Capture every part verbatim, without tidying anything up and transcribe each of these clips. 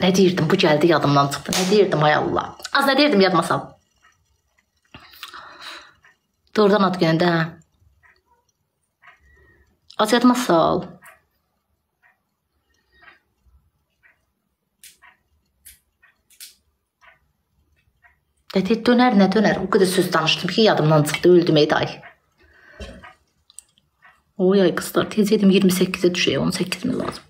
Nə deyirdim? Bu gəldi yadımdan çıxdı. Nə deyirdim ay Allah? Az nə deyirdim yadıma sal. Doğrudan ad günündə. Az yadıma sal. Dedi döner nə döner? O qədər söz danışdım ki yadımdan çıxdı. Öldüm ey day. Oy ay qızlar tez yedim iyirmi səkkizə düşəyə on səkkiz min lazım.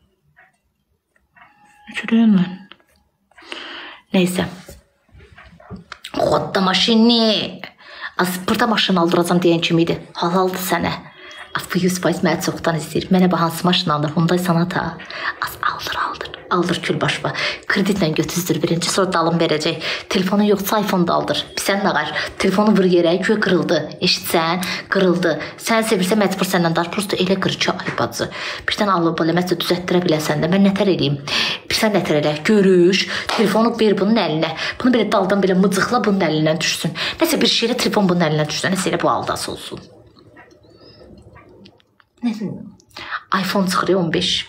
Üçürüyüm mən. Neyse. Xodda maşini. Az burada maşın aldıracam deyən kimiydi? Halaldır sənə. Az bu yüz faiz mənə çoxdan istəyir. Mənə bu hansı maşın aldır? Hyundai Sonata. Az aldır aldır. Aldır külbaşva. Kreditlə götüzdür birinci. Sonra dalım verəcək. Telefonu yoxsa iPhone da aldır. Sən nə qar? Telefonu vur yerə. Göy qırıldı. Eşitsən? Qırıldı. Sən sevirsə məcbur səndən dar. Prosto elə qır ki ay bacı. Birdən alıb eləməsə düzəltdirə biləsən də. Mən nətər eləyim? Birsən nətər elə? Görüş. Telefonu ver bunun əlinə. Bunu belə daldan belə mıcıqla bunun əlindən düşsün. Nəsə bir şeylə telefon bunun əlindən düşsün. Nəsə elə bu aldası olsun. iPhone çıxır on beş.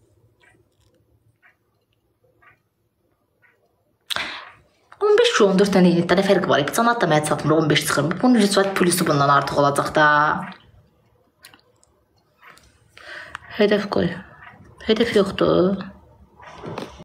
on beş on dörd dənə yeniddə nə fərqi var? Canat da mənə çatmır on beş çıxır. Bunun rüsvət pulusu bundan artıq olacaq da. Hədəf qoy. Hədəf yoxdur.